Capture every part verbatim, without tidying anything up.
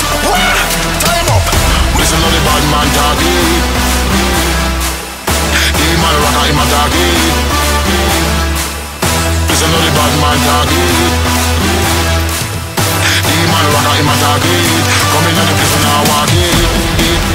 Well, time up. Listen to the bad man talking. The man rocker him a talking. Listen to the bad man talking. The man rocker him a talking. Come in and the place now walking.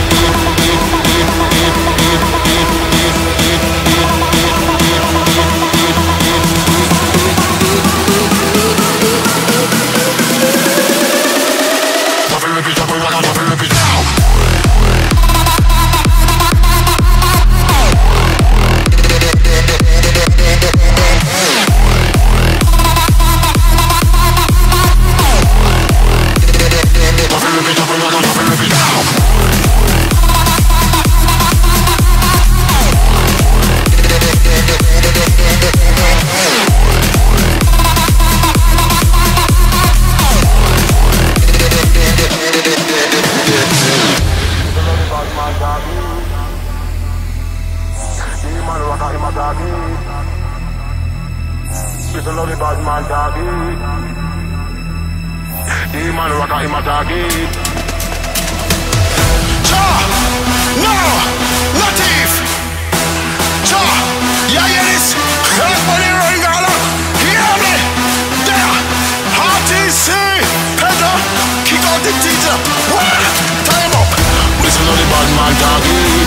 Listen to the bad man talking. The man rocker him a talking. Cha! No! Latif! Cha! Yeah, hear this? Everybody running all up. Hear me? There! R T C! Pedro! Kick out the teacher! Well, time up! Listen to the bad man talking.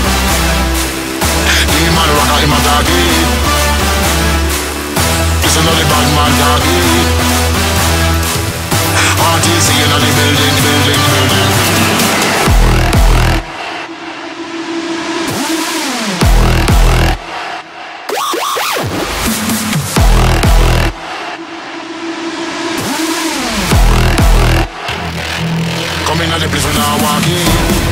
The man rocker him a talking. Listen to the bad man talking. R T C in the building, building, building. Come in at the place when I'm walking.